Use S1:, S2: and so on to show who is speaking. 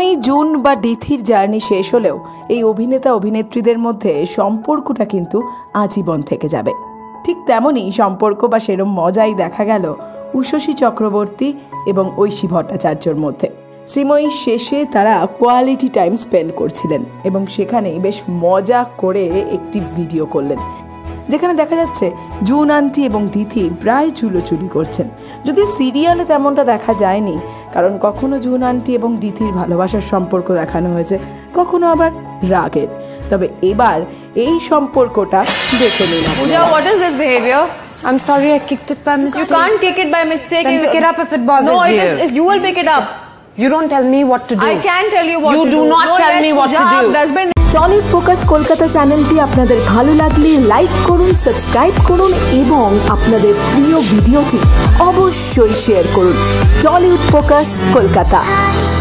S1: মানেই জুন বা ডিথির জার্নি শেষ হলেও এই অভিনেতা অভিনেত্রীদের মধ্যে সম্পর্কটা কিন্তু আজীবন থেকে যাবে। ঠিক তেমনই সম্পর্ক বা সেরম মজাই দেখা গেল উষসী চক্রবর্তী এবং ঐশী ভট্টাচার্যর মধ্যে। শ্রীময়ী শেষে তারা কোয়ালিটি টাইম স্পেন্ড করছিলেন এবং সেখানে বেশ মজা করে একটি ভিডিও করলেন, যেখানে দেখা যাচ্ছে জুন আন্টি এবং ডিথি প্রায় চুলোচুলি করছেন। যদিও সিরিয়ালে তেমনটা দেখা যায়নি, কারণ কখনো জুন আন্টি এবং ডিথির ভালোবাসার সম্পর্ক দেখানো হয়েছে, কখনো আবার রাগের। তবে এবার এই সম্পর্কটা দেখে নিন।
S2: Pooja, what is this behavior?
S3: I'm sorry, I kicked it by mistake.
S2: You can't kick it by mistake.
S3: Then pick it up if it bothers you.
S2: No, you will pick it up.
S3: You don't tell me what to do.
S2: I can tell you what to do.
S3: You do not tell me what to do.
S1: Tollywood focus Kolkata চ্যানেলটি আপনাদের ভালো লাগলে like করুন, subscribe করুন এবং আপনাদের প্রিয় ভিডিওটি অবশ্যই শেয়ার করুন। টলিউড ফোকাস কলকাতা।